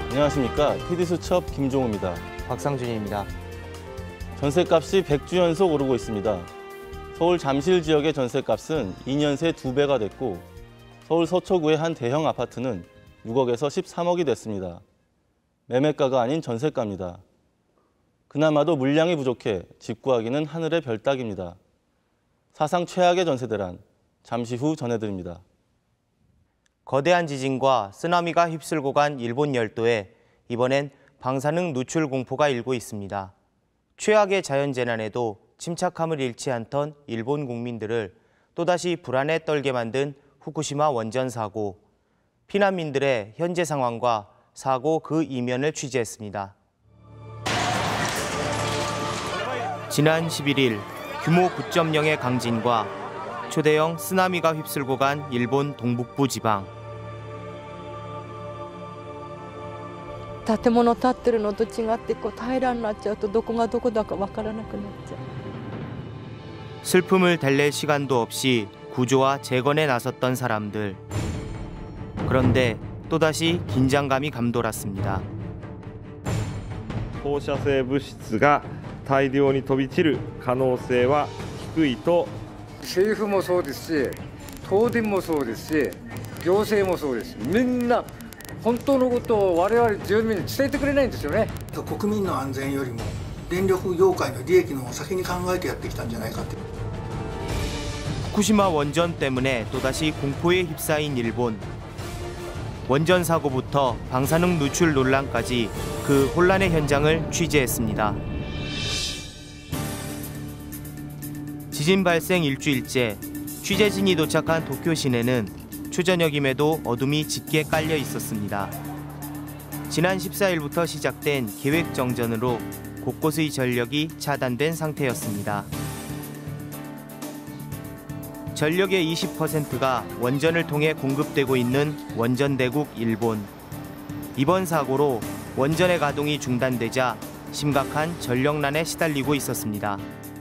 안녕하십니까. PD수첩 김종우입니다. 박상준입니다. 전셋값이 100주 연속 오르고 있습니다. 서울 잠실 지역의 전셋값은 2년 새 2배가 됐고 서울 서초구의 한 대형 아파트는 6억에서 13억이 됐습니다. 매매가가 아닌 전셋가입니다. 그나마도 물량이 부족해 집 구하기는 하늘의 별 따기입니다. 사상 최악의 전세대란, 잠시 후 전해드립니다. 거대한 지진과 쓰나미가 휩쓸고 간 일본 열도에 이번엔 방사능 누출 공포가 일고 있습니다. 최악의 자연재난에도 침착함을 잃지 않던 일본 국민들을 또다시 불안에 떨게 만든 후쿠시마 원전 사고. 피난민들의 현재 상황과 사고 그 이면을 취재했습니다. 지난 11일 규모 9.0의 강진과 초대형 쓰나미가 휩쓸고 간 일본 동북부 지방. 建物建ってるのと違って平らになっちゃうとどこがどこだかわからなくなっちゃう. 슬픔을 달랠 시간도 없이 구조와 재건에 나섰던 사람들. 그런데 또다시 긴장감이 감돌았습니다. 放射性物質が大量に飛び散る可能性は低いと。 政府もそうですし、東電もそうですし、行政もそうです。みんな本当のことを我々住民に伝えてくれないんですよね。 国民の安全よりも電力業界の利益の方を先に考えてやってきたんじゃないかって。 후쿠시마 원전 때문에 또다시 공포에 휩싸인 일본. 원전 사고부터 방사능 누출 논란까지 그 혼란의 현장을 취재했습니다. 지진 발생 일주일째 취재진이 도착한 도쿄 시내는 초저녁임에도 어둠이 짙게 깔려 있었습니다. 지난 14일부터 시작된 계획 정전으로 곳곳의 전력이 차단된 상태였습니다. 전력의 20%가 원전을 통해 공급되고 있는 원전대국 일본. 이번 사고로 원전의 가동이 중단되자 심각한 전력난에 시달리고 있었습니다.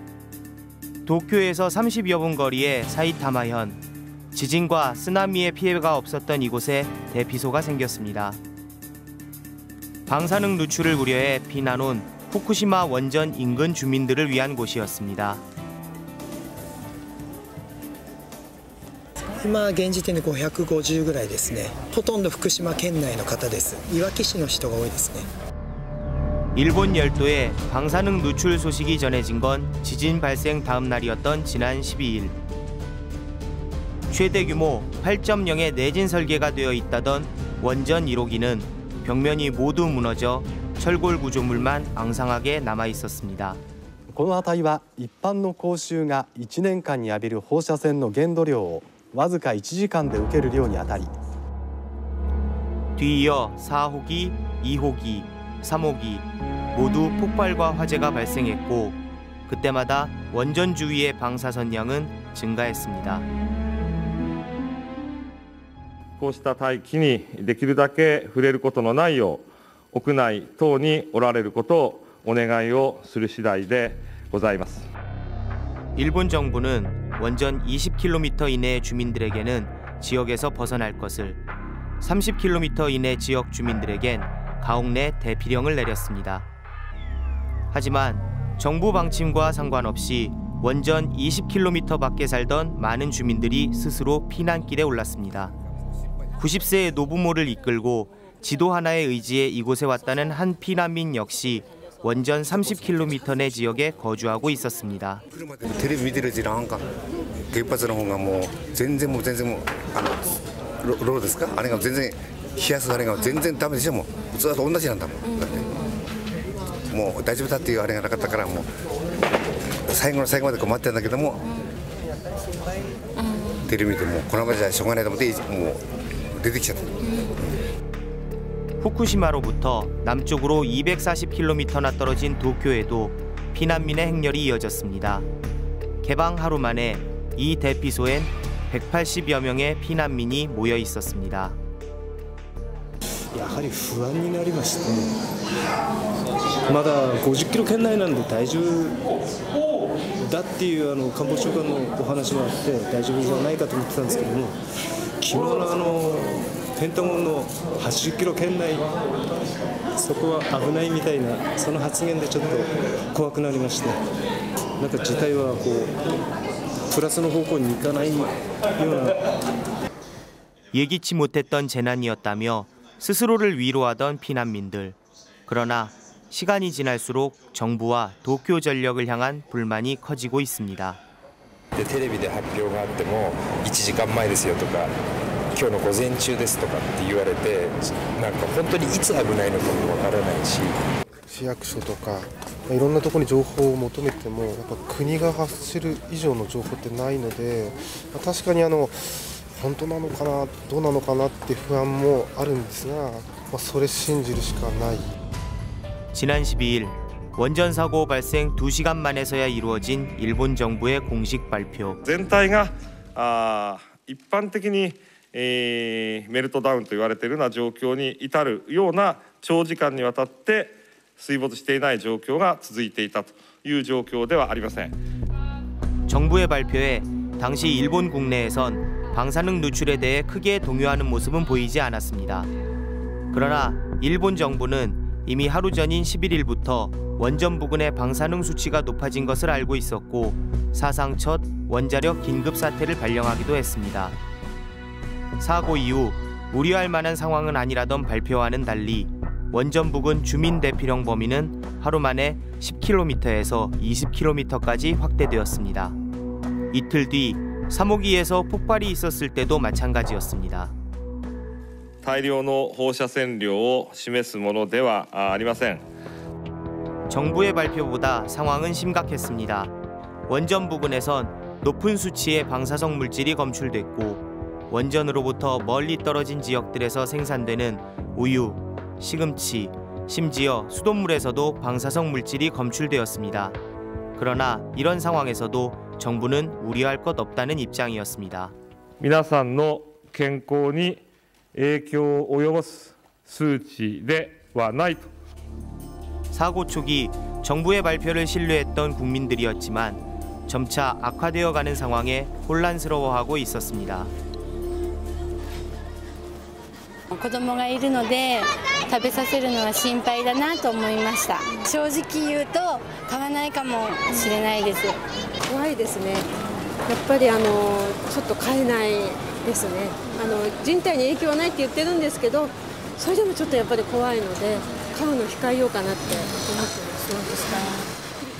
도쿄에서 30여 분 거리의 사이타마현. 지진과 쓰나미의 피해가 없었던 이곳에 대피소가 생겼습니다. 방사능 누출을 우려해 피난 온 후쿠시마 원전 인근 주민들을 위한 곳이었습니다. 今現時点で550ぐらいですね。ほとんど福島県内の方です。いわき市の人が多いですね。 일본 열도에 방사능 누출 소식이 전해진 건 지진 발생 다음 날이었던 지난 12일. 최대 규모 8.0의 내진 설계가 되어 있다던 원전 1호기는 벽면이 모두 무너져 철골 구조물만 앙상하게 남아 있었습니다. この値は一般の講習が1年間に浴びる放射線の限度量をわずか1時間で受ける量にあたり 뒤이어 4호기, 2호기, 3호기 모두 폭발과 화재가 발생했고 그때마다 원전 주위의 방사선량은 증가했습니다. こうした大気にできるだけ触れることのないよう屋内等におられることをお願いをする次第でございます. 일본 정부는 원전 20km 이내의 주민들에게는 지역에서 벗어날 것을, 30km 이내 지역 주민들에겐 가옥 내 대피령을 내렸습니다. 하지만 정부 방침과 상관없이 원전 20km 밖에 살던 많은 주민들이 스스로 피난길에 올랐습니다. 90세의 노부모를 이끌고 지도 하나의 의지에 이곳에 왔다는 한 피난민 역시 원전 30km 내 지역에 거주하고 있었습니다. 텔레비見てる時なんか原発の方がもう全然ロロですかあれが全然冷やすあれが全然ダメでしょもうずっと同じなんだもんだってもう大丈夫だっていうあれがなかったからもう最後の最後まで困ってるんだけどもテレビ見てもこのままじゃしょうがないと思ってもう出てきちゃった。 후쿠시마로부터 남쪽으로 240km나 떨어진 도쿄에도 피난민의 행렬이 이어졌습니다. 개방 하루 만에 이 대피소엔 180여 명의 피난민이 모여 있었습니다. やはり不安になりまして、まだ50キロ圏内なんで大丈夫だっていう官房長官のお話もあって大丈夫じゃないかと思ってたんですけども、昨日のペンタゴンの80キロ圏内そこは危ないみたいなその発言でちょっと怖くなりまして、なんか事態はこうプラスの方向に行かないような。 예기치 못했던 재난이었다며 스스로를 위로하던 피난민들. 그러나 시간이 지날수록 정부와 도쿄 전력을 향한 불만이 커지고 있습니다. テレビで発表があっても1時間前ですよとか今日の午前中ですとかって言われて、なんか本当にいつ危ないのかもわからないし、 市役所とかいろんなところに情報を求めてもやっぱ国が発してる以上の情報ってないので、確かに本当なのかなどうなのかなって不安もあるんですが、それ信じるしかない。 지난 12일 원전 사고 발생 2시간 만에서야 이루어진 일본 정부의 공식 발표. 全体が一般的に、メルトダウンと言われているような状況に至るような長時間にわたって水没していない状況が続いていたという状況ではありません。 정부의 발표에 당시 일본 국내에선 방사능 누출에 대해 크게 동요하는 모습은 보이지 않았습니다. 그러나 일본 정부는 이미 하루 전인 11일부터 원전 부근의 방사능 수치가 높아진 것을 알고 있었고 사상 첫 원자력 긴급 사태를 발령하기도 했습니다. 사고 이후 우려할 만한 상황은 아니라던 발표와는 달리 원전 부근 주민 대피령 범위는 하루 만에 10km에서 20km까지 확대되었습니다. 이틀 뒤 3호기에서 폭발이 있었을 때도 마찬가지였습니다. 大量の放射線量を示すものではありません。 정부의 발표보다 상황은 심각했습니다. 원전 부근에선 높은 수치의 방사성 물질이 검출됐고 원전으로부터 멀리 떨어진 지역들에서 생산되는 우유, 시금치, 심지어 수돗물에서도 방사성 물질이 검출되었습니다. 그러나 이런 상황에서도 정부는 우려할 것 없다는 입장이었습니다. 皆さんの健康に影響を及ぼす数値ではないと。 사고 초기 정부의 발표를 신뢰했던 국민들이었지만 점차 악화되어 가는 상황에 혼란스러워하고 있었습니다. 子供がいるので食べさせるのは心配だなと思いました。正直言うと買わないかもしれないです。 怖いですね。やっぱりちょっと買えないですね。人体に影響はないって言ってるんですけど、それでもちょっとやっぱり怖いので買うの控えようかなって思ってます。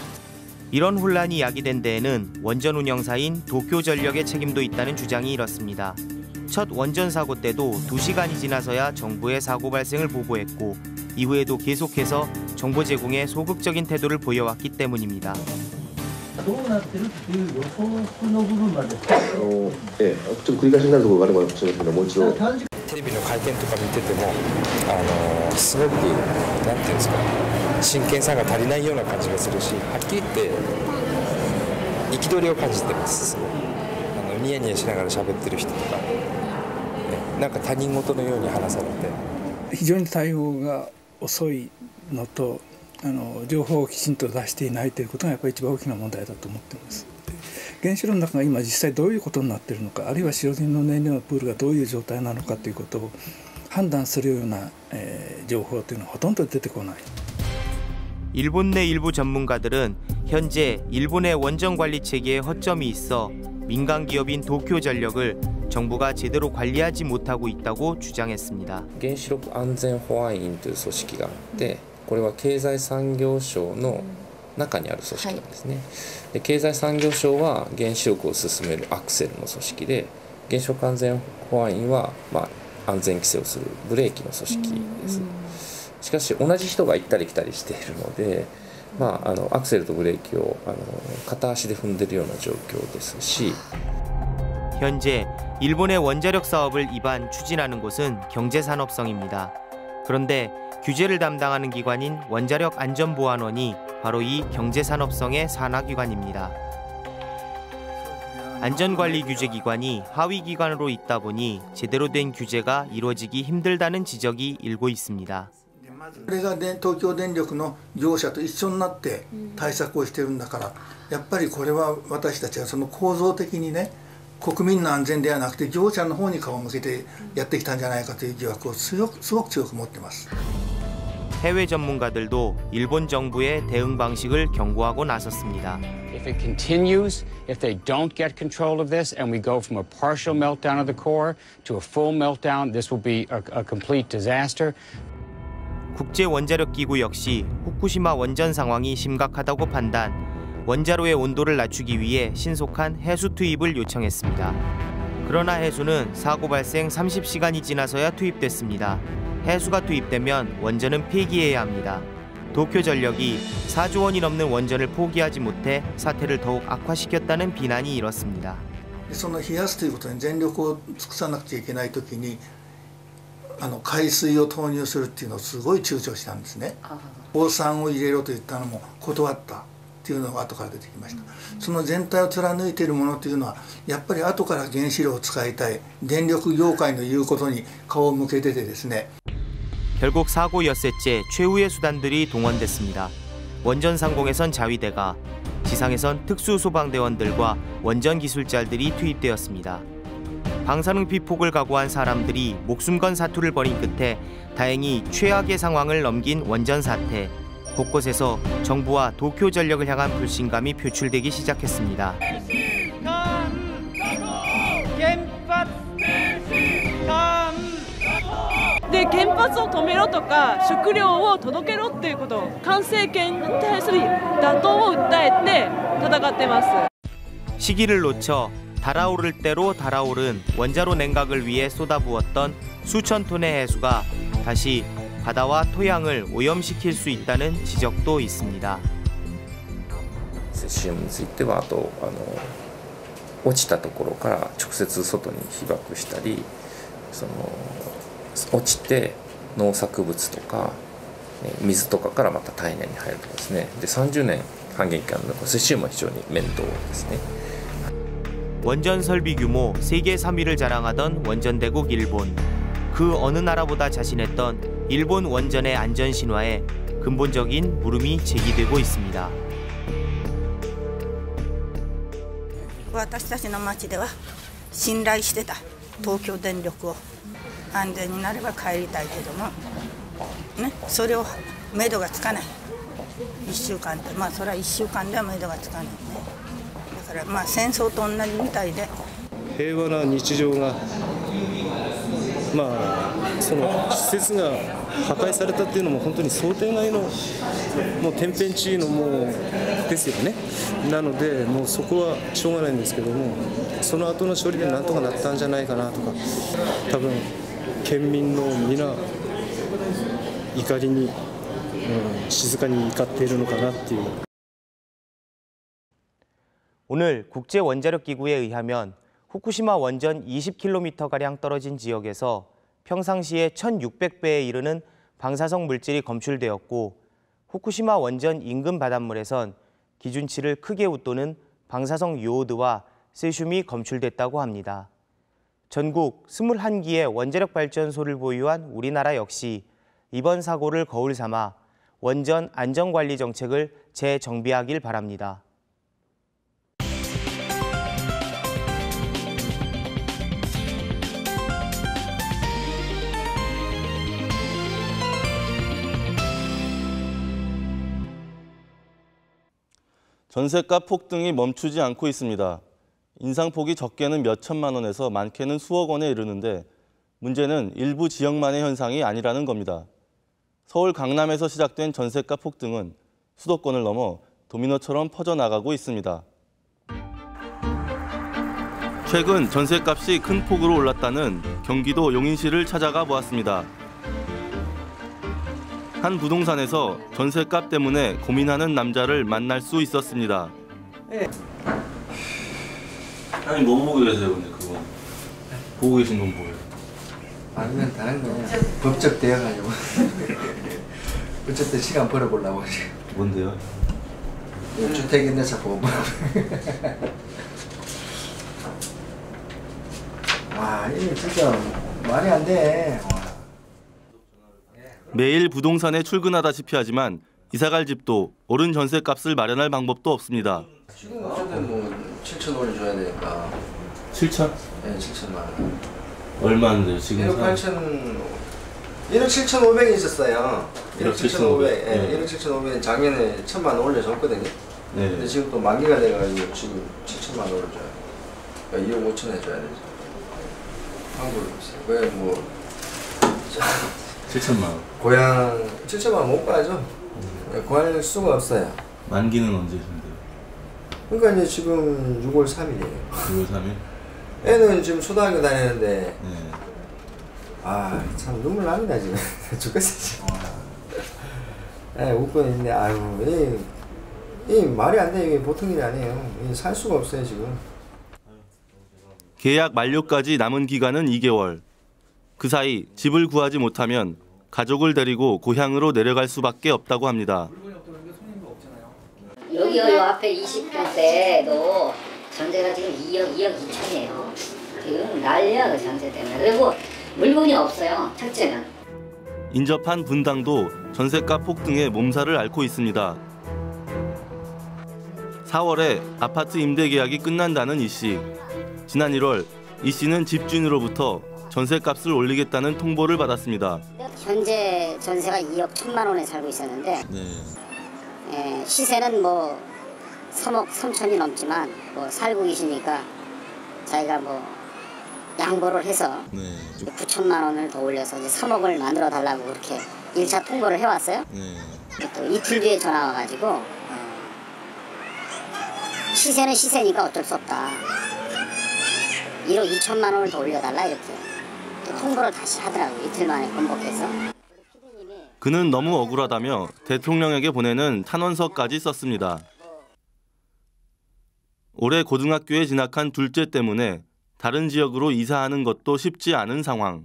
이런 혼란이 야기된 데에는 원전 운영사인 도쿄전력의 책임도 있다는 주장이 이렇습니다. 첫 원전 사고 때도 2시간이 지나서야 정부의 사고 발생을 보고했고 이후에도 계속해서 정보 제공에 소극적인 태도를 보여왔기 때문입니다. どうなってるっていう予測の部分まで。 ちょっと繰り返しになるところがあるかもしれませんけど、もう一度。 テレビの会見とか見てても、すごくなんていうんですか、真剣さが足りないような感じがするし、はっきり言って憤りを感じてます。ニヤニヤしながら喋ってる人とか、なんか他人事のように話されて、 非常に対応が遅いのと。情報をきちんと出していないということがやっぱり一番大きな問題だと思っています。原子炉の中が今実際どういうことになっているのか、あるいは使用済みの燃料のプールがどういう状態なのかということを判断するような、情報というのはほとんど出てこない。 일본 내 일부 전문가들은 현재 일본의 원전 관리 체계에 허점이 있어 민간 기업인 도쿄전력을 정부가 제대로 관리하지 못하고 있다고 주장했습니다. 原子力安全保安院という組織があって、これは経済産業省の中にある組織なんですね。で経済産業省は原子力を進めるアクセルの組織で、原子力安全保安院は、安全規制をするブレーキの組織です。しかし同じ人が行ったり来たりしているので、アクセルとブレーキを片足で踏んでいるような状況ですし。 현재 일본의 원자력 사업을 입안 추진하는 곳은 경제산업성입니다. 그런데 규제를 담당하는 기관인 원자력 안전보안원이 바로 이 경제산업성의 산하기관입니다. 안전관리규제기관이 하위기관으로 있다 보니 제대로 된 규제가 이루어지기 힘들다는 지적이 일고 있습니다. これが東京電力の業者と一緒になって対策をしてるんだから、やっぱりこれは私たちはその構造的にね、 国民の安全ではなくて業者の方に顔を向けてやってきたんじゃないかという疑惑をすごく強く持ってます。 해외 전문가들도 일본 정부의 대응 방식을 경고하고 나섰습니다. If it continues, if they don't get control of this and we go from a partial meltdown of the core to a full meltdown, this will be a complete disaster. 국제원자력기구 역시 후쿠시마 원전 상황이 심각하다고 판단, 원자로의 온도를 낮추기 위해 신속한 해수 투입을 요청했습니다. 그러나 해수는 사고 발생 30시간이 지나서야 투입됐습니다. 해수가 투입되면 원전은 폐기해야 합니다. 도쿄전력이 4조 원이 넘는 원전을 포기하지 못해 사태를 더욱 악화시켰다는 비난이 일었습니다. その冷やすということに全力を尽くさなくちゃいけないときに海水を投入するっていうのをすごい躊躇したんですね。放酸を入れろと言ったのも断ったっていうのが後から出てきました。その全体を貫いているものというのはやっぱり後から原子炉を使いたい電力業界の言うことに顔を向けててですね。 결국 사고 엿새째 최후의 수단들이 동원됐습니다. 원전 상공에선 자위대가, 지상에선 특수소방대원들과 원전 기술자들이 투입되었습니다. 방사능 피폭을 각오한 사람들이 목숨 건 사투를 벌인 끝에 다행히 최악의 상황을 넘긴 원전 사태. 곳곳에서 정부와 도쿄전력을 향한 불신감이 표출되기 시작했습니다. で原発を止めろとか食料を届けろっていうこと管制権に対する打倒を訴えて戦ってます。 시기를 놓쳐 달아오를 대로 달아오른 원자로 냉각을 위해 쏟아부었던 수천 톤의 해수가 다시 바다와 토양을 오염시킬 수 있다는 지적도 있습니다. セシウムについてはあと落ちたところから直接外に被曝したり、落ちて農作物とか水とかからまた体内に入るとかですね。で30年半減期間のセシウムは非常に面倒ですね。 원전 설비 규모 세계 3위를 자랑하던 원전대국 일본. 그 어느 나라보다 자신했던 일본 원전의 안전 신화에 근본적인 물음이 제기되고 있습니다. 私たちの町では信頼してた東京電力を安全になれば帰りたいけども、ね、それを目処がつかない1週間でそれは1週間では目処がつかない、だから戦争と同じみたいで平和な日常がその施設が破壊されたっていうのも本当に想定外のもう天変地異のですよね。なのでもうそこはしょうがないんですけども、その後の処理でなんとかなったんじゃないかなとか、多分県民の皆怒りに、静かに怒っているのかなっていう。 오늘 국제원자력기구에 의하면 후쿠시마 원전 20km가량 떨어진 지역에서 평상시에 1,600배에 이르는 방사성 물질이 검출되었고 후쿠시마 원전 인근 바닷물에선 기준치를 크게 웃도는 방사성 요오드와 세슘이 검출됐다고 합니다. 전국 21기의 원자력 발전소를 보유한 우리나라 역시 이번 사고를 거울 삼아 원전 안전관리 정책을 재정비하길 바랍니다. 전셋값 폭등이 멈추지 않고 있습니다. 인상폭이 적게는 몇 천만 원에서 많게는 수억 원에 이르는데 문제는 일부 지역만의 현상이 아니라는 겁니다. 서울 강남에서 시작된 전셋값 폭등은 수도권을 넘어 도미노처럼 퍼져나가고 있습니다. 최근 전셋값이 큰 폭으로 올랐다는 경기도 용인시를 찾아가 보았습니다. 한 부동산에서 전셋값 때문에 고민하는 남자를 만날 수 있었습니다. 아니 뭐 보고 계세요 근데 그거? 보고 계신 건 뭐예요? 아니면 다른 거냐 법적 대응하려고 어쨌든 시간 벌어보려고. 뭔데요? 주택임대차 보험. 와 이게 진짜 말이 안 돼. 매일 부동산에 출근하다시피 하지만 이사갈 집도 오른 전셋값을 마련할 방법도 없습니다. 지금 어쨌든 뭐 7,000원을 줘야 되니까 7천? 네, 7천만 원. 얼마인데요 지금? 1억 8천 1억 7,500이 있었어요. 1억 7,500. 예, 1억 7,500 작년에 1,000만 원 올려줬거든요. 네. 근데 지금 또 만기가 돼가지고 지금 7천만 원 올려줘요. 그러니까 2억 5천 해줘야 되죠. 환불을 했어요. 왜 뭐 7천만 원. 고향 7천만 원 못 가죠. 구할 수가 없어요. 만기는 언제신데요? 그러니까 이제 지금 6월 3일이에요. 6월 3일? 애는 지금 초등학교 다니는데 네. 아 참 눈물 납니다 지금. 죽겠어 지금. 예, 웃고 있는데 아유 이 말이 안 돼. 이게 보통 일이 아니에요. 살 수가 없어요 지금. 계약 만료까지 남은 기간은 2개월. 그 사이 집을 구하지 못하면 가족을 데리고 고향으로 내려갈 수밖에 없다고 합니다. 여기 앞에 20평대도 전세가 지금 2억 2천이에요. 지금 난리야 그 전세 때문에. 그리고 물건이 없어요. 첫째는. 인접한 분당도 전세값 폭등에 몸살을 앓고 있습니다. 4월에 아파트 임대 계약이 끝난다는 이 씨. 지난 1월 이 씨는 집주인으로부터 전세값을 올리겠다는 통보를 받았습니다. 현재 전세가 2억 1천만 원에 살고 있었는데 네. 시세는 뭐 3억 3천이 넘지만 뭐 살고 계시니까 자기가 뭐 양보를 해서 9천만 원을 더 올려서 이제 3억을 만들어 달라고 그렇게 1차 통보를 해왔어요. 또 이틀 뒤에 전화 와가지고 시세는 시세니까 어쩔 수 없다. 1억 2천만 원을 더 올려달라 이렇게 통보를 다시 하더라고요. 이틀 만에 번복해서. 그는 너무 억울하다며 대통령에게 보내는 탄원서까지 썼습니다. 올해 고등학교에 진학한 둘째 때문에 다른 지역으로 이사하는 것도 쉽지 않은 상황.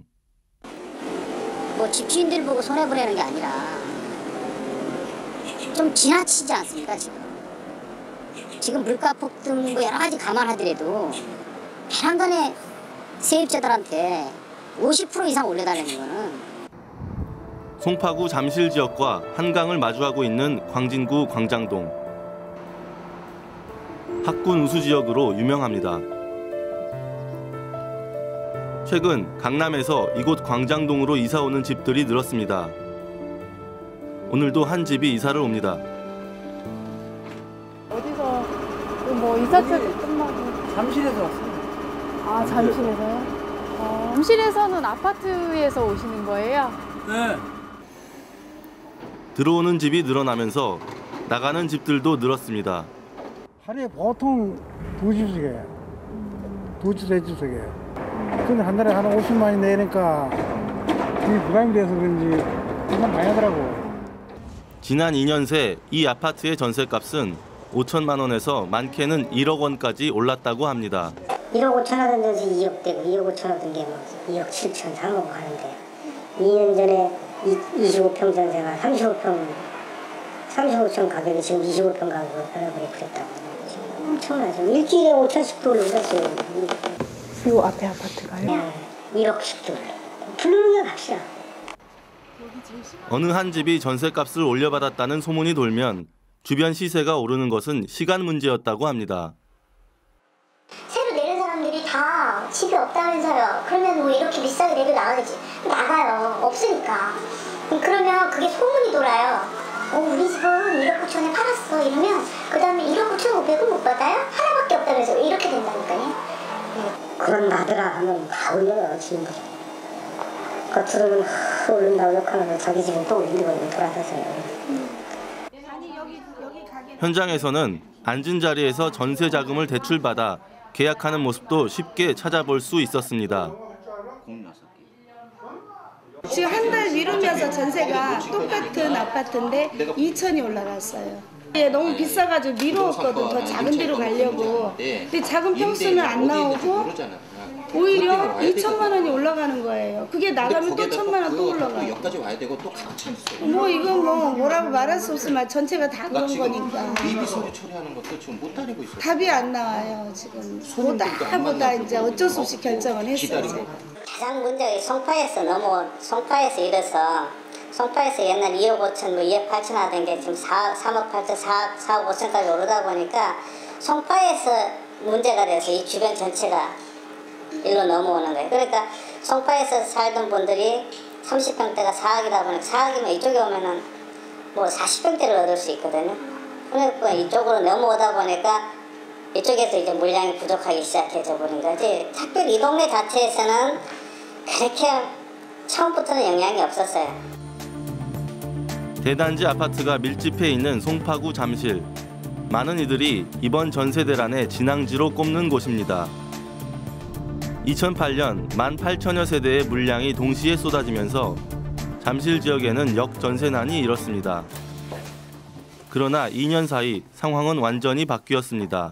뭐 집주인들 보고 손해보내는 게 아니라 좀 지나치지 않습니까 지금? 지금 물가 폭등 뭐 여러 가지 감안하더라도 배란간에 세입자들한테 50% 이상 올려달라는 거는. 송파구 잠실 지역과 한강을 마주하고 있는 광진구 광장동. 학군 우수 지역으로 유명합니다. 최근 강남에서 이곳 광장동으로 이사 오는 집들이 늘었습니다. 오늘도 한 집이 이사를 옵니다. 어디서 뭐 이사철이 끝나고 잠실에서 왔습니다. 아 잠실에서요? 잠실에서는 아파트에서 오시는 거예요? 네. 들어오는 집이 늘어나면서 나가는 집들도 늘었습니다. 하루에 보통 2집씩 해요. 2집, 3집씩 해요. 근데 한 달에 한 50만이 내니까 그게 부담이 돼서 그런지 부담 많이 하더라고. 지난 2년 새 이 아파트의 전세값은 5천만 원에서 많게는 1억 원까지 올랐다고 합니다. 1억 5천 하던 데서 2억 되고 2억 5천 하던 게 뭐 2억 7천 3억 하는데 2년 전에 25평 전세가 35천 가격이 지금 25평 가격으로 변해버리고 그랬다고. 엄청나죠. 일주일에 5천씩도 올랐어요. 이 앞에 아파트가요? 네, 1억씩도 올라. 불르는 값이야. 어느 한 집이 전세값을 올려받았다는 소문이 돌면 주변 시세가 오르는 것은 시간 문제였다고 합니다. 새로 내는 사람들이 다 집이 없다면서요. 그러면 뭐 이렇게 비싸게 내고 나가겠지. 나가요. 없으니까. 그러면 그게 소문이 돌아요. 우리 집은 1억 9천에 팔았어. 이러면 그 다음에 1억 9천 5백은 못 받아요? 하나밖에 없다면서 이렇게 된다니까요. 그런 나더라 하면 다 올려요. 지금도. 겉으로는 오른다고 욕하는데 자기 집은 또 올린다고 돌아서서요. 현장에서는 앉은 자리에서 전세 자금을 대출받아 계약하는 모습도 쉽게 찾아볼 수 있었습니다. 지금 한 달 미루면서 전세가 똑같은 아파트인데 2천이 올라갔어요. 너무 비싸가지고 미루었거든. 더 작은 데로 가려고. 근데 작은 평수는 안 나오고 오히려 2천만 원이 올라가는 거예요. 그게 나가면 또 1천만 원 또 올라가요. 여기까지 와야 되고 또 같이 있어요. 뭐 이건 뭐 뭐라고 말할 수 없지만 전체가 다 그런 거니까. 미비 서류 처리하는 것도 지금 못 다니고 있어요. 답이 안 나와요 지금. 보다 이제 어쩔 수 없이 결정을 했어요. 가장 문제가 송파에서 이래서 송파에서 옛날 2억 5천, 뭐 2억 8천 하던 게 지금 3억 8천, 4억 5천까지 오르다 보니까 송파에서 문제가 돼서 이 주변 전체가 일로 넘어오는 거예요. 그러니까 송파에서 살던 분들이 30평대가 4억이다 보니까 4억이면 이쪽에 오면은 뭐 40평대를 얻을 수 있거든요. 그러니까 이쪽으로 넘어오다 보니까 이쪽에서 이제 물량이 부족하기 시작해져 버린 거지. 특별히 이 동네 자체에서는 그렇게 처음부터는 영향이 없었어요. 대단지 아파트가 밀집해 있는 송파구 잠실. 많은 이들이 이번 전세 대란의 진앙지로 꼽는 곳입니다. 2008년 18,000여 세대의 물량이 동시에 쏟아지면서 잠실 지역에는 역전세난이 일었습니다. 그러나 2년 사이 상황은 완전히 바뀌었습니다.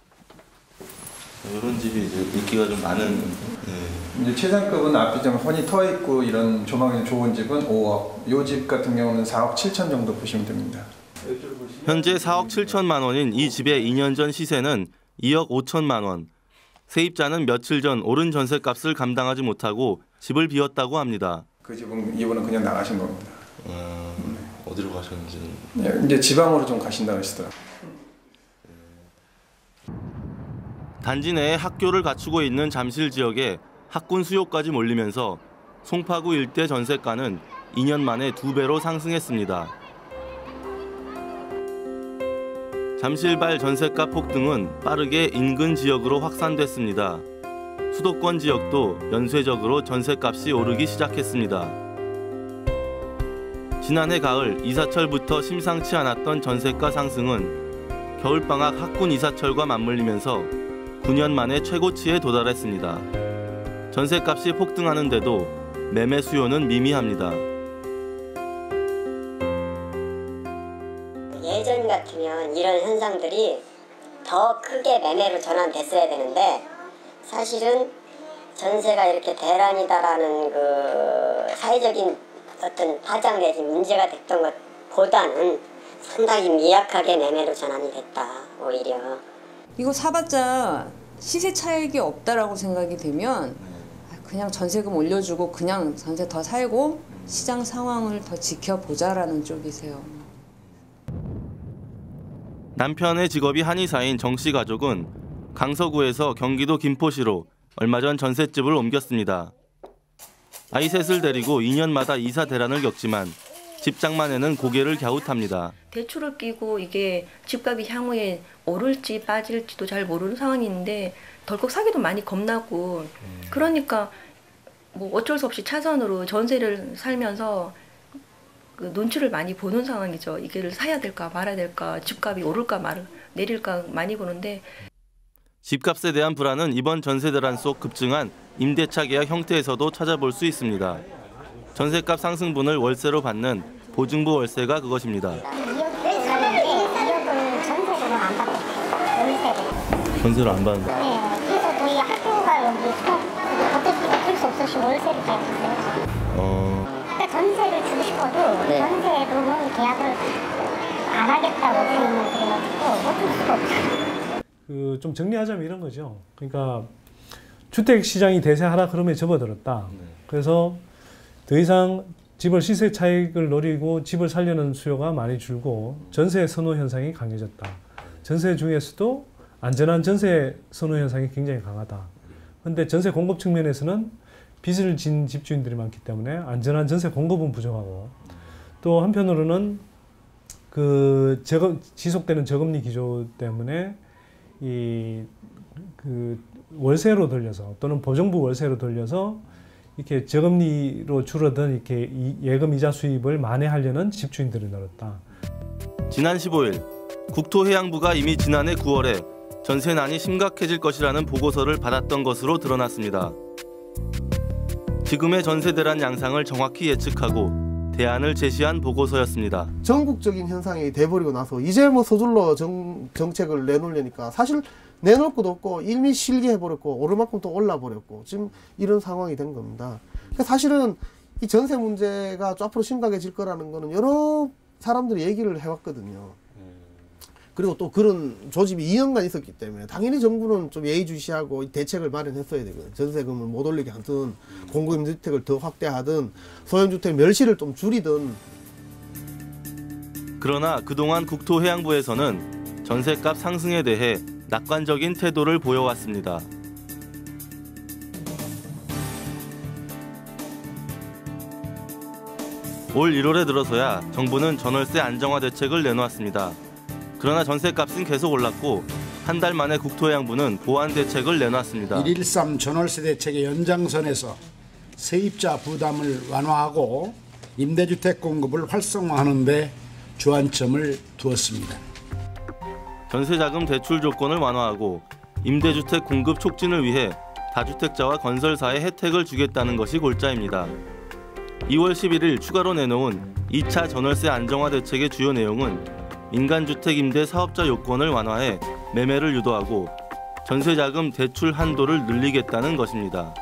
이런 집이 이제 인기가 좀 많은. 이제 최상급은 앞이 좀 훤히 터 있고 이런 조망이 좋은 집은 5억. 이 집 같은 경우는 4억 7천 정도 보시면 됩니다. 현재 4억 7천만 원인 이 집의 2년 전 시세는 2억 5천만 원. 세입자는 며칠 전 오른 전셋값을 감당하지 못하고 집을 비웠다고 합니다. 그 집은 이번은 그냥 나가신 겁니다. 어디로 가셨는지는? 네, 이제 지방으로 좀 가신다고 하시더라고요. 단지 내에 학교를 갖추고 있는 잠실 지역에 학군 수요까지 몰리면서 송파구 일대 전세가는 2년 만에 2배로 상승했습니다. 잠실발 전세가 폭등은 빠르게 인근 지역으로 확산됐습니다. 수도권 지역도 연쇄적으로 전세값이 오르기 시작했습니다. 지난해 가을 이사철부터 심상치 않았던 전세가 상승은 겨울방학 학군 이사철과 맞물리면서 9년 만에 최고치에 도달했습니다. 전세값이 폭등하는데도 매매 수요는 미미합니다. 예전 같으면 이런 현상들이 더 크게 매매로 전환됐어야 되는데 사실은 전세가 이렇게 대란이다라는 그 사회적인 어떤 파장 내지 문제가 됐던 것보다는 상당히 미약하게 매매로 전환이 됐다, 오히려. 이거 사봤자 시세 차익이 없다라고 생각이 되면 그냥 전세금 올려주고 그냥 전세 더 살고 시장 상황을 더 지켜보자라는 쪽이세요. 남편의 직업이 한의사인 정 씨 가족은 강서구에서 경기도 김포시로 얼마 전 전셋집을 옮겼습니다. 아이 셋을 데리고 2년마다 이사 대란을 겪지만 집장만에는 고개를 갸웃합니다. 대출을 끼고 이게 집값이 향후에 오를지 빠질지도 잘 모르는 상황인데 덜컥 사기도 많이 겁나고 그러니까 뭐 어쩔 수 없이 차선으로 전세를 살면서 그 눈치를 많이 보는 상황이죠. 이게를 사야 될까 말아야 될까 집값이 오를까 내릴까 많이 보는데 집값에 대한 불안은 이번 전세 대란 속 급증한 임대차 계약 형태에서도 찾아볼 수 있습니다. 전세값 상승분을 월세로 받는 보증부 월세가 그것입니다. 전세로 안 받는다. 네, 그래서 저희 학교가 여기 어쩔 수 없이 월세를 계약했어요. 그러니까 전세를 주고 싶어도 네. 전세로는 계약을 안 하겠다고 주인은 그래가지고 어쩔 수가 없어요. 좀 정리하자면 이런 거죠. 그러니까 주택 시장이 대세하라 그러면 접어들었다. 그래서 더 이상 집을 시세 차익을 노리고 집을 살려는 수요가 많이 줄고 전세 선호 현상이 강해졌다. 전세 중에서도 안전한 전세 선호 현상이 굉장히 강하다. 그런데 전세 공급 측면에서는 빚을 진 집주인들이 많기 때문에 안전한 전세 공급은 부족하고 또 한편으로는 그 지속되는 저금리 기조 때문에 그 월세로 돌려서 또는 보증부 월세로 돌려서 이렇게 저금리로 줄어든 이렇게 예금 이자 수입을 만회하려는 집주인들이 늘었다. 지난 15일 국토해양부가 이미 지난해 9월에 전세난이 심각해질 것이라는 보고서를 받았던 것으로 드러났습니다. 지금의 전세 대란 양상을 정확히 예측하고 대안을 제시한 보고서였습니다. 전국적인 현상이 돼버리고 나서 이제 뭐 서둘러 정책을 내놓으려니까 사실 내놓을 것도 없고 이미 실기해버렸고 오를 만큼 또 올라버렸고 지금 이런 상황이 된 겁니다. 그러니까 사실은 이 전세 문제가 좀 앞으로 심각해질 거라는 거는 여러 사람들이 얘기를 해왔거든요. 그리고 또 그런 조짐이 2년간 있었기 때문에 당연히 정부는 좀 예의주시하고 대책을 마련했어야 되거든요. 전세금을 못 올리게 하든 공공임대주택을 더 확대하든 소형주택 멸시를 좀 줄이든. 그러나 그동안 국토해양부에서는 전세값 상승에 대해 낙관적인 태도를 보여왔습니다. 올 1월에 들어서야 정부는 전월세 안정화 대책을 내놓았습니다. 그러나 전세값은 계속 올랐고 한 달 만에 국토해양부는 보완 대책을 내놨습니다. 113 전월세 대책의 연장선에서 세입자 부담을 완화하고 임대주택 공급을 활성화하는 데 주안점을 두었습니다. 전세자금 대출 조건을 완화하고 임대주택 공급 촉진을 위해 다주택자와 건설사에 혜택을 주겠다는 것이 골자입니다. 2월 11일 추가로 내놓은 2차 전월세 안정화 대책의 주요 내용은 민간주택 임대 사업자 요건을 완화해 매매를 유도하고 전세자금 대출 한도를 늘리겠다는 것입니다.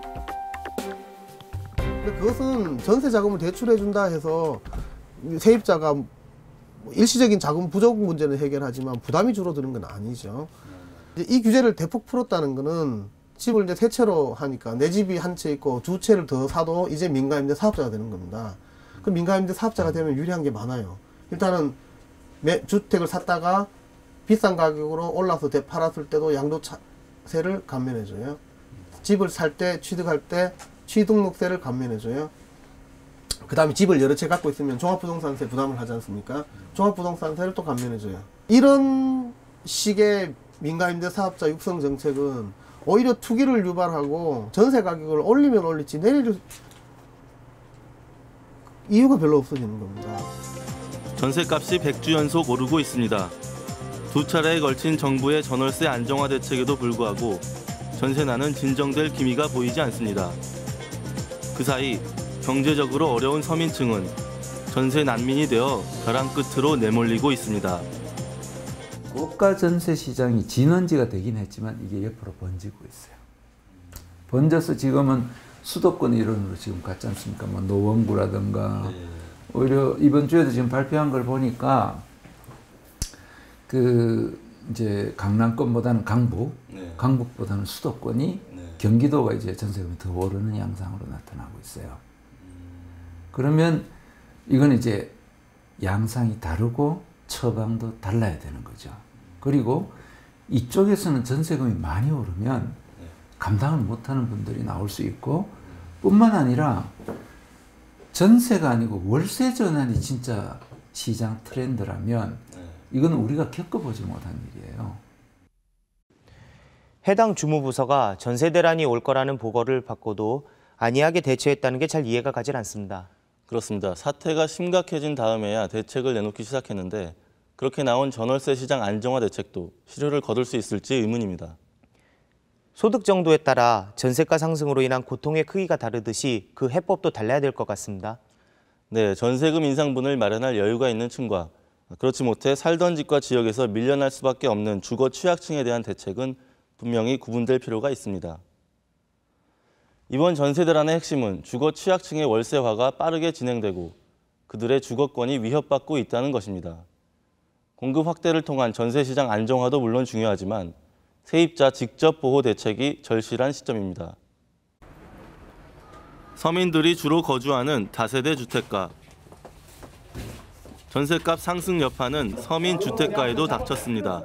그것은 전세자금을 대출해준다 해서 세입자가 일시적인 자금 부족 문제는 해결하지만 부담이 줄어드는 건 아니죠. 이 규제를 대폭 풀었다는 것은 집을 이제 세 채로 하니까 내 집이 한 채 있고 두 채를 더 사도 이제 민간임대 사업자가 되는 겁니다. 그 민간임대 사업자가 되면 유리한 게 많아요. 일단은 주택을 샀다가 비싼 가격으로 올라서 되팔았을 때도 양도세를 감면해줘요. 집을 살 때 취득할 때 취등록세를 감면해줘요. 그 다음에 집을 여러 채 갖고 있으면 종합부동산세 부담을 하지 않습니까? 종합부동산세를 또 감면해줘요. 이런 식의 민간임대 사업자 육성 정책은 오히려 투기를 유발하고 전세 가격을 올리면 올릴지 내릴 이유가 별로 없어지는 겁니다. 전세값이 100주 연속 오르고 있습니다. 두 차례에 걸친 정부의 전월세 안정화 대책에도 불구하고 전세난은 진정될 기미가 보이지 않습니다. 그 사이 경제적으로 어려운 서민층은 전세 난민이 되어 벼랑 끝으로 내몰리고 있습니다. 고가 전세 시장이 진원지가 되긴 했지만 이게 옆으로 번지고 있어요. 번져서 지금은 수도권 일원으로 지금 갔지 않습니까? 뭐 노원구라든가 오히려 이번 주에도 지금 발표한 걸 보니까 이제 강남권보다는 강북보다는 수도권이 경기도가 이제 전세금이 더 오르는 양상으로 나타나고 있어요. 그러면 이건 이제 양상이 다르고 처방도 달라야 되는 거죠. 그리고 이쪽에서는 전세금이 많이 오르면 감당을 못하는 분들이 나올 수 있고 뿐만 아니라 전세가 아니고 월세 전환이 진짜 시장 트렌드라면 이건 우리가 겪어보지 못한 일이에요. 해당 주무부서가 전세 대란이 올 거라는 보고를 받고도 안이하게 대처했다는 게 잘 이해가 가질 않습니다. 그렇습니다. 사태가 심각해진 다음에야 대책을 내놓기 시작했는데 그렇게 나온 전월세 시장 안정화 대책도 실효를 거둘 수 있을지 의문입니다. 소득 정도에 따라 전세가 상승으로 인한 고통의 크기가 다르듯이 그 해법도 달라야 될 것 같습니다. 네, 전세금 인상분을 마련할 여유가 있는 층과 그렇지 못해 살던 집과 지역에서 밀려날 수밖에 없는 주거 취약층에 대한 대책은 분명히 구분될 필요가 있습니다. 이번 전세 대란의 핵심은 주거 취약층의 월세화가 빠르게 진행되고 그들의 주거권이 위협받고 있다는 것입니다. 공급 확대를 통한 전세 시장 안정화도 물론 중요하지만 세입자 직접 보호 대책이 절실한 시점입니다. 서민들이 주로 거주하는 다세대 주택가. 전세값 상승 여파는 서민 주택가에도 닥쳤습니다.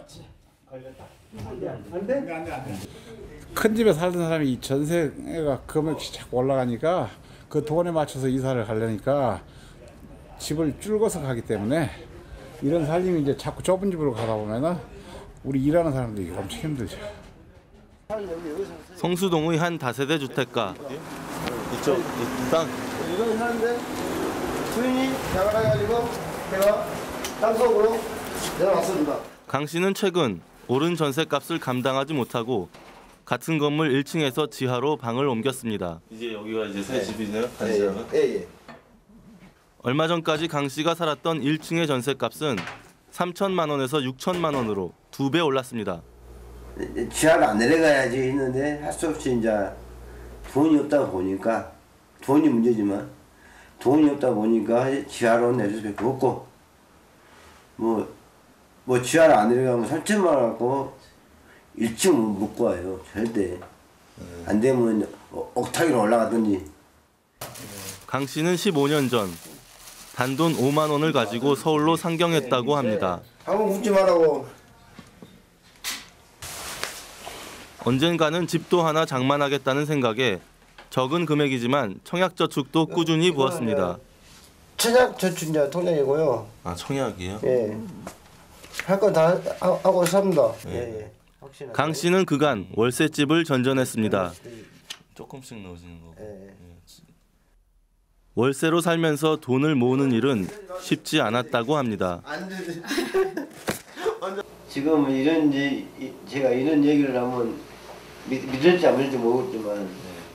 큰 집에 살던 사람이 이 전세가 금액이 자꾸 올라가니까 그 돈에 맞춰서 이사를 가려니까 집을 줄여서 가기 때문에 이런 살림이 이제 자꾸 좁은 집으로 가다 보면은 우리 일하는 사람들이 엄청 힘들죠. 성수동의 한 다세대 주택가. 이쪽 땅. 이거 있는데 주인이 나가가지고 제가 땅속으로 내려왔습니다. 강 씨는 최근 오른 전세값을 감당하지 못하고 같은 건물 1층에서 지하로 방을 옮겼습니다. 이제 여기가 이제 새 집이네요. 예. 얼마 전까지 강 씨가 살았던 1층의 전세값은 3천만 원에서 6천만 원으로 2배 올랐습니다. 지하로 안 내려가야지 했는데 할 수 없이 이제 돈이 없다 보니까 돈이 문제지만 돈이 없다 보니까 지하로 내릴 수밖에 없고 뭐 지하로 안 내려가면 3천만 원 갖고 1층 못 구해요. 절대. 안 되면 옥타기로 올라가든지. 강 씨는 15년 전 단돈 5만 원을 가지고 서울로 상경했다고 합니다. 한번 웃지 말라고. 언젠가는 집도 하나 장만하겠다는 생각에 적은 금액이지만 청약저축도 꾸준히 부었습니다. 청약 저축자 통장이고요. 아, 청약이요? 예. 할 거 다 하고 삽니다. 예. 강 씨는 그간 월세집을 전전했습니다. 조금씩 넣어지는 거. 월세로 살면서 돈을 모으는 일은 쉽지 않았다고 합니다. 지금 제가 이런 얘기를 하면 믿을지 안 믿을지 모르겠지만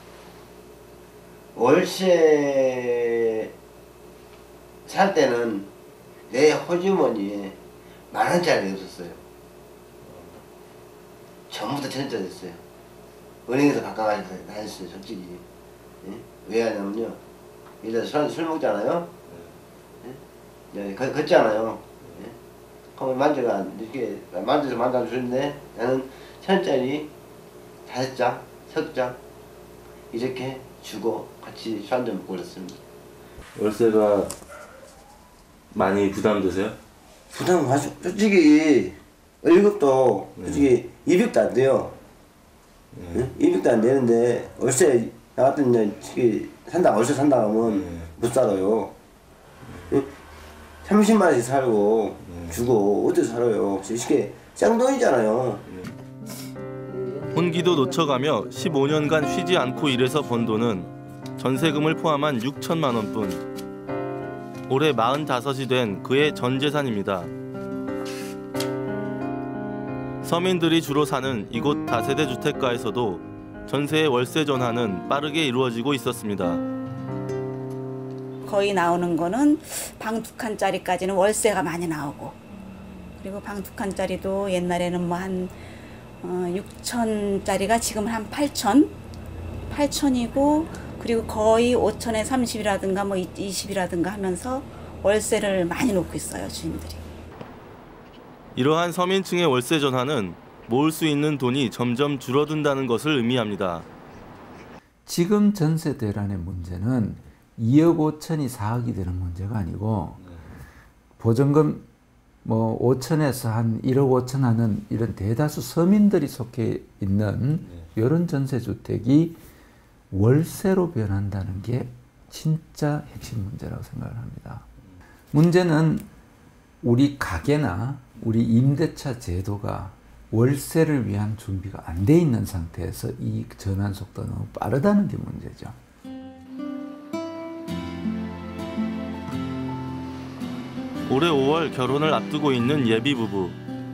월세 살 때는 내 호주머니에 10,000원짜리 없었어요. 전부 다 전자 됐어요. 은행에서 바꿔가지고 다녔어요, 솔직히. 예? 왜 하냐면요. 일단 술 먹잖아요. 예? 걷잖아요. 예? 그러면 만져가 이렇게 만져서 만져주는데 나는 1,000원짜리 5장, 3장 이렇게 주고 같이 술 한잔 먹고 그랬습니다. 월세가 많이 부담되세요? 부담 가지고 솔직히 월급도 솔직히 200도 안 돼요. 200도 안 되는데 월세 나 같은 월세 산다 하면 못 살아요. 30만 원씩 살고 주고 어떻게 살아요? 쉽게 쌍돈이잖아요. 혼기도 놓쳐가며 15년간 쉬지 않고 일해서 번 돈은 전세금을 포함한 6천만 원뿐. 올해 45이 된 그의 전 재산입니다. 서민들이 주로 사는 이곳 다세대 주택가에서도 전세의 월세 전환은 빠르게 이루어지고 있었습니다. 거의 나오는 거는 방 2칸짜리까지는 월세가 많이 나오고, 그리고 방 2칸짜리도 옛날에는 뭐 한 6천짜리가 지금 한 8천이고, 그리고 거의 5천에 30이라든가 뭐 20이라든가 하면서 월세를 많이 놓고 있어요, 주인들이. 이러한 서민층의 월세 전환은 모을 수 있는 돈이 점점 줄어든다는 것을 의미합니다. 지금 전세 대란의 문제는 2억 5천이 4억이 되는 문제가 아니고 보증금 뭐 5천에서 한 1억 5천 하는 이런 대다수 서민들이 속해 있는 이런 전세주택이 월세로 변한다는 게 진짜 핵심 문제라고 생각을 합니다. 문제는 우리 가게나 우리 임대차 제도가 월세를 위한 준비가 안 돼 있는 상태에서 이 전환 속도가 너무 빠르다는 게 문제죠. 올해 5월 결혼을 앞두고 있는 예비 부부.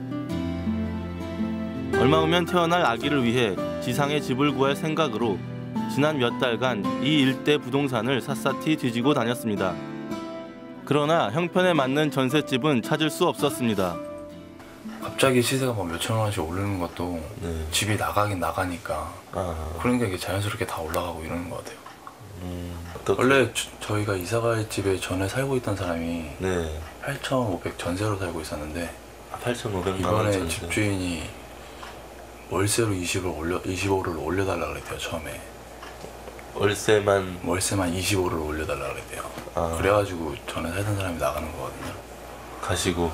얼마 후면 태어날 아기를 위해 지상에 집을 구할 생각으로 지난 몇 달간 이 일대 부동산을 샅샅이 뒤지고 다녔습니다. 그러나 형편에 맞는 전셋집은 찾을 수 없었습니다. 갑자기 시세가 막 몇천 원씩 오르는 것도 집이 나가긴 나가니까 그러니까 이게 자연스럽게 다 올라가고 이러는 것 같아요. 원래 저희가 이사갈 집에 전에 살고 있던 사람이 8,500 전세로 살고 있었는데 8,500만 이번에 원 집주인이 월세로 25%를 올려달라 그랬대요. 처음에 월세만 25%를 올려달라 그랬대요. 그래가지고 전에 살던 사람이 나가는 거거든요. 가시고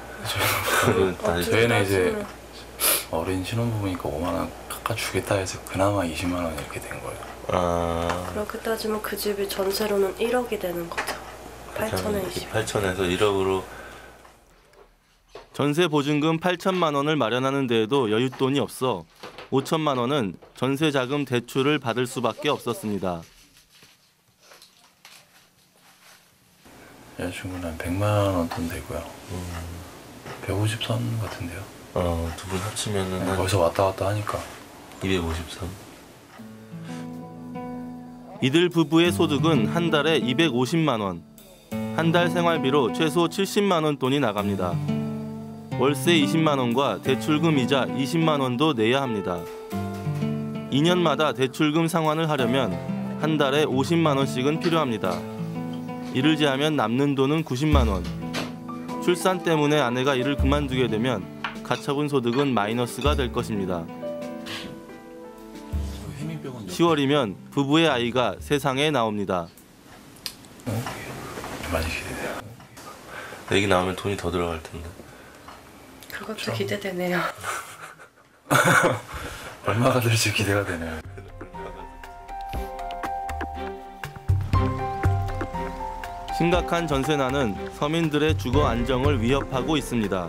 저희는 이제 어린 신혼부부니까 5만 원 깎아주겠다 해서 그나마 20만 원 이렇게 된 거예요. 그렇게 따지면 그 집이 전세로는 1억이 되는 거죠. 8천에 20. 8천에서 1억으로 전세 보증금 8천만 원을 마련하는 데에도 여윳돈이 없어 5천만 원은 전세 자금 대출을 받을 수밖에 없었습니다. 여자친구는 한 100만 원 돈 되고요. 150선 같은데요. 두 분 합치면은 거기서 왔다 갔다 하니까 250선. 이들 부부의 소득은 한 달에 250만 원. 한 달 생활비로 최소 70만 원 돈이 나갑니다. 월세 20만 원과 대출금 이자 20만 원도 내야 합니다. 2년마다 대출금 상환을 하려면 한 달에 50만 원씩은 필요합니다. 이를 제하면 남는 돈은 90만 원. 출산 때문에 아내가 일을 그만두게 되면 가처분 소득은 마이너스가 될 것입니다. 10월이면 부부의 아이가 세상에 나옵니다. 많이 기대돼요. 애기 나오면 돈이 더 들어갈 텐데. 그것도 기대되네요. 얼마가 될지 기대가 되네요. 심각한 전세난은 서민들의 주거 안정을 위협하고 있습니다.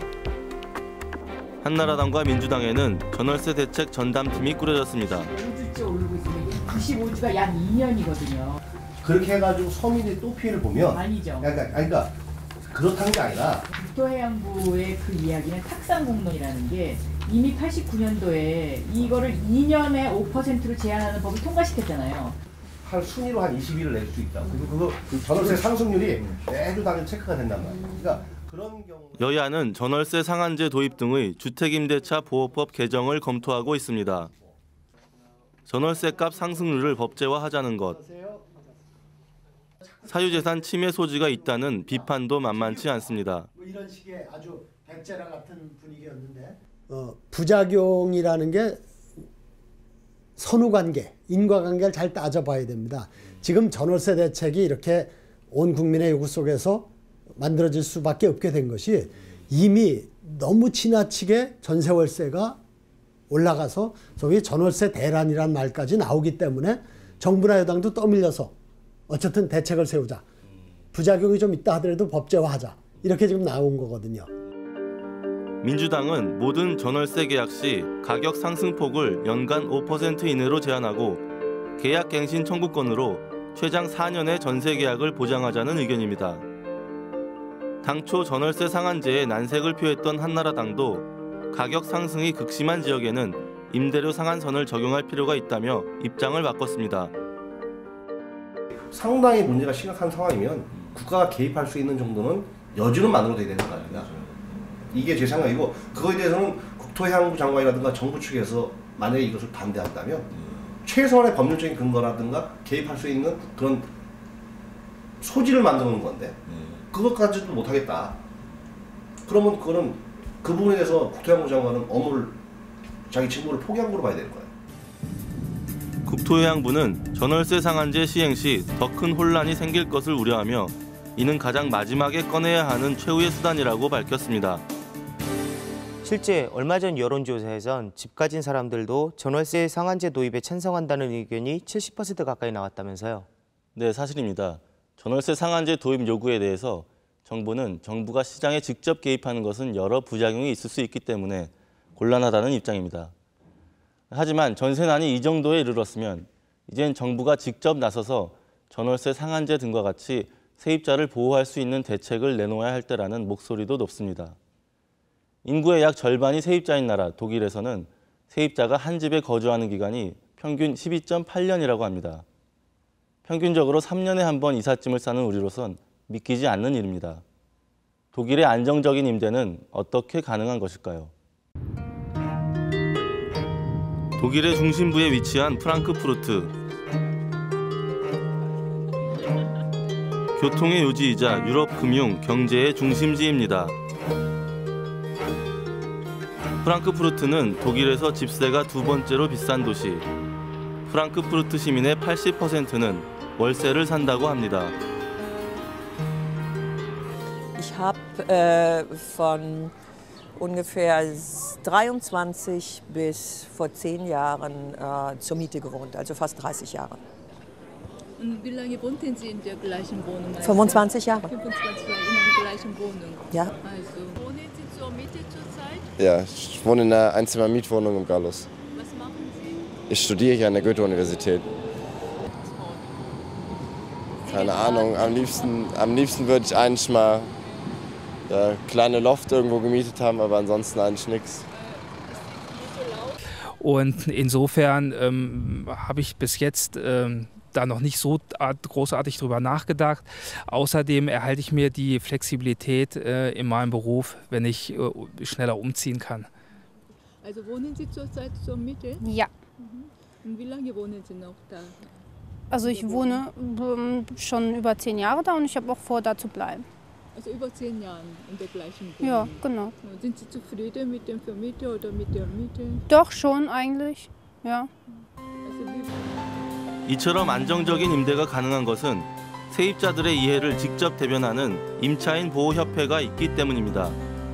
한나라당과 민주당에는 전월세 대책 전담팀이 꾸려졌습니다. 5주째 오르고 있으면 95주가 약 2년이거든요. 그렇게 해가지고 서민들이 또 피해를 보면 아니죠. 그러니까 그렇다는 게 아니라 국토해양부의 그 이야기는 탁상공론이라는 게 이미 89년도에 이거를 2년에 5%로 제한하는 법을 통과시켰잖아요. 한 순위로 한 20위를 낼 수 있다. 그리고 그 전월세 상승률이 매주 당일 체크가 된단 말이에요. 그러니까 그런 경우 여야는 전월세 상한제 도입 등의 주택임대차 보호법 개정을 검토하고 있습니다. 전월세값 상승률을 법제화하자는 것, 사유재산 침해 소지가 있다는 비판도 만만치 않습니다. 이런 식의 아주 백제랑 같은 분위기였는데 부작용이라는 게 선후관계, 인과관계를 잘 따져봐야 됩니다. 지금 전월세 대책이 이렇게 온 국민의 요구 속에서 만들어질 수밖에 없게 된 것이 이미 너무 지나치게 전세월세가 올라가서 소위 전월세 대란이라는 말까지 나오기 때문에 정부나 여당도 떠밀려서 어쨌든 대책을 세우자. 부작용이 좀 있다 하더라도 법제화하자. 이렇게 지금 나온 거거든요. 민주당은 모든 전월세 계약 시 가격 상승폭을 연간 5% 이내로 제한하고 계약갱신 청구권으로 최장 4년의 전세 계약을 보장하자는 의견입니다. 당초 전월세 상한제에 난색을 표했던 한나라당도 가격 상승이 극심한 지역에는 임대료 상한선을 적용할 필요가 있다며 입장을 바꿨습니다. 상당히 문제가 심각한 상황이면 국가가 개입할 수 있는 정도는 여지는 만들어야 되는 거 아닙니까? 이게 제 생각이고 그거에 대해서는 국토해양부 장관이라든가 정부 측에서 만약에 이것을 반대한다면 최소한의 법률적인 근거라든가 개입할 수 있는 그런 소지를 만드는 건데 그것까지도 못하겠다. 그러면 그거는 그 부분에 대해서 국토해양부 장관은 업무를 자기 직무를 포기한 거로 봐야 될 거예요. 국토해양부는 전월세 상한제 시행 시 더 큰 혼란이 생길 것을 우려하며 이는 가장 마지막에 꺼내야 하는 최후의 수단이라고 밝혔습니다. 실제 얼마 전 여론조사에선 집 가진 사람들도 전월세 상한제 도입에 찬성한다는 의견이 70% 가까이 나왔다면서요. 네, 사실입니다. 전월세 상한제 도입 요구에 대해서 정부는 정부가 시장에 직접 개입하는 것은 여러 부작용이 있을 수 있기 때문에 곤란하다는 입장입니다. 하지만 전세난이 이 정도에 이르렀으면 이젠 정부가 직접 나서서 전월세 상한제 등과 같이 세입자를 보호할 수 있는 대책을 내놓아야 할 때라는 목소리도 높습니다. 인구의 약 절반이 세입자인 나라 독일에서는 세입자가 한 집에 거주하는 기간이 평균 12.8년이라고 합니다. 평균적으로 3년에 한 번 이삿짐을 싸는 우리로선 믿기지 않는 일입니다. 독일의 안정적인 임대는 어떻게 가능한 것일까요? 독일의 중심부에 위치한 프랑크푸르트. 교통의 요지이자 유럽 금융, 경제의 중심지입니다. 프랑크푸르트는 독일에서 집세가 두 번째로 비싼 도시. 프랑크푸르트 시민의 80%는 월세를 산다고 합니다. Ich habe von ungefähr 23 bis vor 10 Jahren zur Miete gewohnt, also fast 30 Jahre. Und wie lange wohnten Sie in der gleichen Wohnung? 25 Jahre. 25 Jahre in der gleichen Wohnung? Ja. Also, wohnen Sie zur Miete zurzeit? Ja, ich wohne in einer Einzimmer-Mietwohnung im Gallus. Was machen Sie? Ich studiere hier an der Goethe-Universität. Keine Ahnung, am liebsten würde ich eigentlich mal kleine Loft irgendwo gemietet haben, aber ansonsten eigentlich nichts. Und insofern habe ich bis jetzt da noch nicht so großartig drüber nachgedacht. Außerdem erhalte ich mir die Flexibilität in meinem Beruf, wenn ich schneller umziehen kann. Also wohnen Sie zurzeit zur Miete? Ja. Und wie lange wohnen Sie noch da? Also ich wohne schon über 10 Jahre da und ich habe auch vor, da zu bleiben. Also über 10 Jahren in der gleichen Wohnung? Ja, genau. Und sind Sie zufrieden mit dem Vermieter oder mit der Miete? Doch, schon eigentlich, ja. 이처럼 안정적인 임대가 가능한 것은 세입자들의 이해를 직접 대변하는 임차인 보호협회가 있기 때문입니다.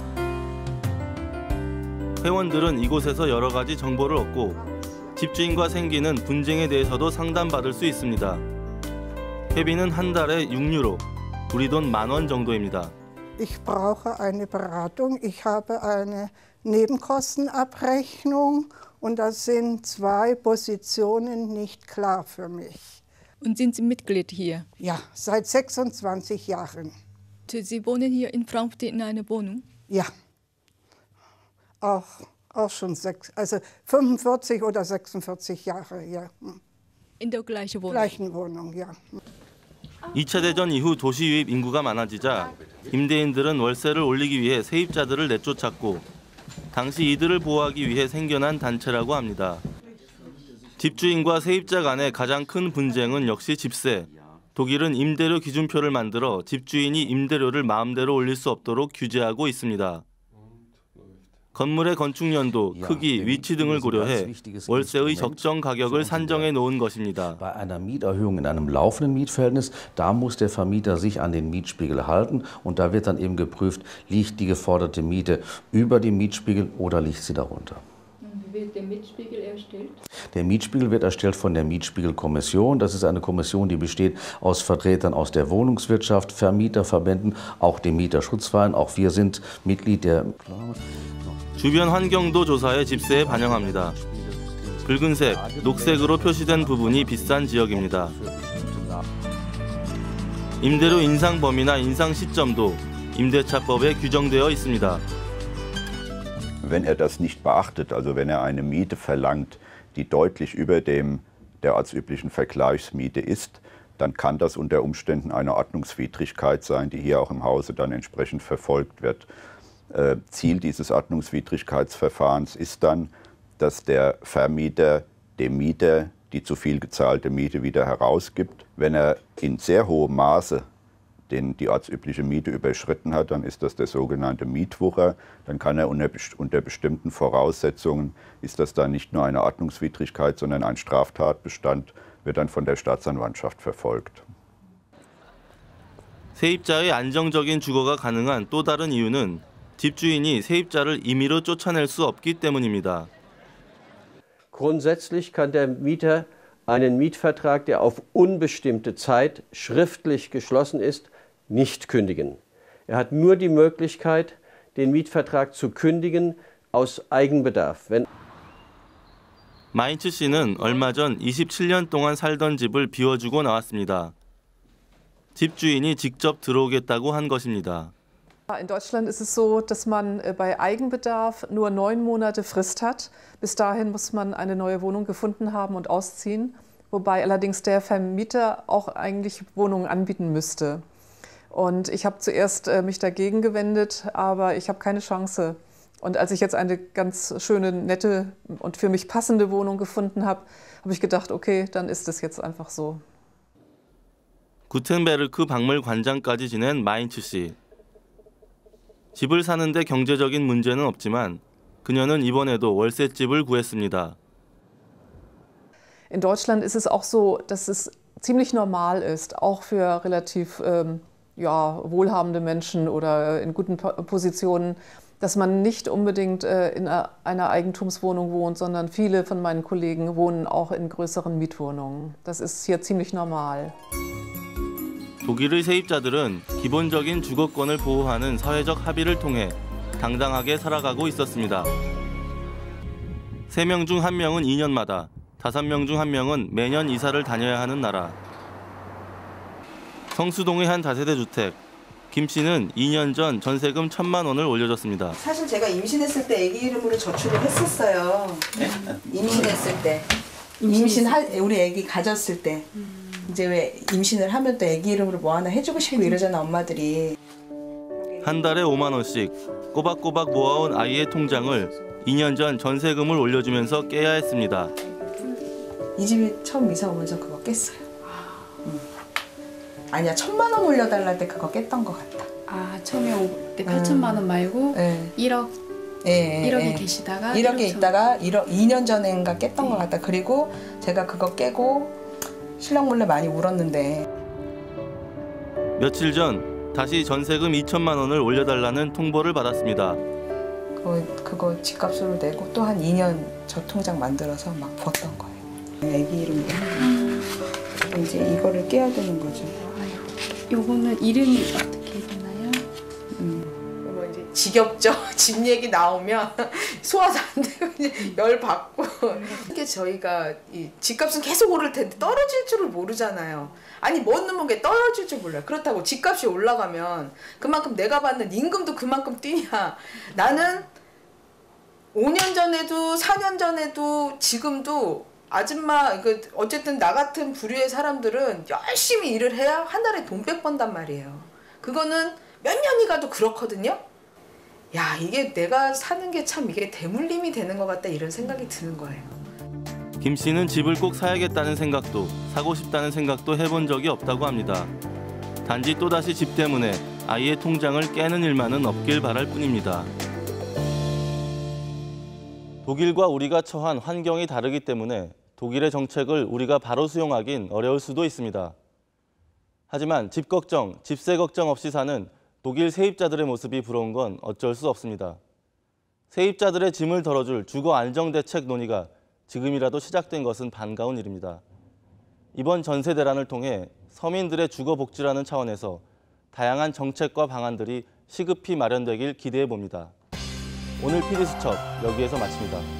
회원들은 이곳에서 여러 가지 정보를 얻고 집주인과 생기는 분쟁에 대해서도 상담받을 수 있습니다. 회비는 한 달에 6유로, 우리 돈 10,000원 정도입니다. Ich brauche eine Beratung. Ich habe eine Nebenkostenabrechnung und da sind 2 Positionen nicht klar für mich. Und sind Sie Mitglied hier? Ja, seit 26 Jahren. Sie wohnen hier in Frankfurt in einer Wohnung? Ja, auch schon 45 oder 46 Jahre, ja. In der gleichen Wohnung? Gleichen Wohnung, ja. 2차 대전 이후 도시 유입 인구가 많아지자 임대인들은 월세를 올리기 위해 세입자들을 내쫓았고 당시 이들을 보호하기 위해 생겨난 단체라고 합니다. 집주인과 세입자 간의 가장 큰 분쟁은 역시 집세. 독일은 임대료 기준표를 만들어 집주인이 임대료를 마음대로 올릴 수 없도록 규제하고 있습니다. 건물의 건축 연도, 크기, 위치 등을 고려해 월세의 적정 가격을 산정해 놓은 것입니다. Bei einer Mieterhöhung in einem laufenden Mietverhältnis, da muss der Vermieter sich an den Mietspiegel halten und da wird dann eben geprüft, liegt die geforderte Miete über dem Mietspiegel oder liegt sie darunter. Wie wird der Mietspiegel erstellt? Der Mietspiegel wird erstellt von der Mietspiegelkommission. Das ist eine Kommission, die besteht aus Vertretern aus der Wohnungswirtschaft, Vermieterverbänden, auch dem Mieterschutzverein. Auch wir sind Mitglied der... 주변 환경도 조사해 집세에 반영합니다. 붉은색, 녹색으로 표시된 부분이 비싼 지역입니다. 임대료 인상 범위나 인상 시점도 임대차법에 규정되어 있습니다. Wenn er das nicht beachtet, also wenn er eine Miete verlangt, die deutlich über der ortsüblichen Vergleichsmiete ist, dann kann das unter Umständen eine Ordnungswidrigkeit sein, die hier auch im Hause dann entsprechend verfolgt wird. Ziel dieses Ordnungswidrigkeitsverfahrens ist dann, dass der Vermieter dem Mieter die zu viel gezahlte Miete wieder herausgibt. Wenn er in sehr hohem Maße die ortsübliche Miete überschritten hat, dann ist das der sogenannte Mietwucher. Dann kann er unter bestimmten Voraussetzungen, ist das dann nicht nur eine Ordnungswidrigkeit, sondern ein Straftatbestand, wird dann von der Staatsanwaltschaft verfolgt. 세입자의 안정적인 주거가 가능한 또 다른 이유는 집주인이 세입자를 임의로 쫓아낼 수 없기 때문입니다. Grundsätzlich kann der Mieter einen Mietvertrag, der auf unbestimmte Zeit schriftlich geschlossen ist, nicht kündigen. Er hat nur die Möglichkeit, den Mietvertrag zu kündigen aus Eigenbedarf. 마인츠 씨는 얼마 전 27년 동안 살던 집을 비워주고 나왔습니다. 집주인이 직접 들어오겠다고 한 것입니다. In Deutschland ist es so, dass man bei Eigenbedarf nur 9 Monate Frist hat. Bis dahin muss man eine neue Wohnung gefunden haben und ausziehen, wobei allerdings der Vermieter auch eigentlich Wohnungen anbieten müsste. Und ich habe zuerst mich dagegen gewendet, aber ich habe keine Chance. Und als ich jetzt eine ganz schöne, nette und für mich passende Wohnung gefunden habe, habe ich gedacht, okay, dann ist es jetzt einfach so. 구텐베르크 박물관장까지 지낸 마인츠 씨. 집을 사는데 경제적인 문제는 없지만 그녀는 이번에도 월세집을 구했습니다. In Deutschland ist es auch so, dass es ziemlich normal ist, auch für relativ wohlhabende Menschen oder in guten Positionen, dass man nicht unbedingt in einer Eigentumswohnung wohnt, sondern viele von meinen Kollegen wohnen auch in größeren Mietwohnungen. Das ist hier ziemlich normal. 독일의 세입자들은 기본적인 주거권을 보호하는 사회적 합의를 통해 당당하게 살아가고 있었습니다. 3명 중 1명은 2년마다, 5명 중 1명은 매년 이사를 다녀야 하는 나라. 성수동의 한 다세대 주택. 김 씨는 2년 전 전세금 1,000만 원을 올려줬습니다. 사실 제가 임신했을 때 아기 이름으로 저축을 했었어요. 임신했을 때. 우리 아기 가졌을 때. 이제 왜 임신을 하면 또 아기 이름으로 뭐 하나 해주고 싶고 이러잖아, 엄마들이. 한 달에 5만 원씩 꼬박꼬박 모아온 아이의 통장을 2년 전 전세금을 올려주면서 깨야 했습니다. 이 집에 처음 이사 오면서 그거 깼어요. 아니야, 1,000만 원 올려달라 때 그거 깼던 것 같다. 아, 처음에 올 때 8천만 원 말고 1억? 1억에 계시다가 1억에 있다가 2년 전인가 깼던 것 같다. 그리고 제가 그거 깨고 신랑 몰래 많이 울었는데. 며칠 전 다시 전세금 2천만 원을 올려달라는 통보를 받았습니다. 그거 집값으로 내고 또 한 2년 저 통장 만들어서 막 부었던 거예요. 애기 이름으로. 이제 이거를 깨야 되는 거죠. 요거는 이름이 어떻게 되나요? 뭐 이제 지겹죠. 집 얘기 나오면 소화도 안 되고 그냥 열 받고. 이게 저희가 이 집값은 계속 오를 텐데 떨어질 줄을 모르잖아요. 아니 뭔 놈은 게 떨어질 줄 몰라요. 그렇다고 집값이 올라가면 그만큼 내가 받는 임금도 그만큼 뛰냐. 나는 5년 전에도 4년 전에도 지금도 아줌마 어쨌든 나 같은 부류의 사람들은 열심히 일을 해야 한 달에 돈 100 번단 말이에요. 그거는 몇 년이 가도 그렇거든요. 야, 이게 내가 사는 게 참 이게 대물림이 되는 것 같다 이런 생각이 드는 거예요. 김 씨는 집을 꼭 사야겠다는 생각도 사고 싶다는 생각도 해본 적이 없다고 합니다. 단지 또다시 집 때문에 아이의 통장을 깨는 일만은 없길 바랄 뿐입니다. 독일과 우리가 처한 환경이 다르기 때문에 독일의 정책을 우리가 바로 수용하긴 어려울 수도 있습니다. 하지만 집 걱정, 집세 걱정 없이 사는 독일 세입자들의 모습이 부러운 건 어쩔 수 없습니다. 세입자들의 짐을 덜어줄 주거 안정 대책 논의가 지금이라도 시작된 것은 반가운 일입니다. 이번 전세 대란을 통해 서민들의 주거 복지라는 차원에서 다양한 정책과 방안들이 시급히 마련되길 기대해 봅니다. 오늘 PD수첩 여기에서 마칩니다.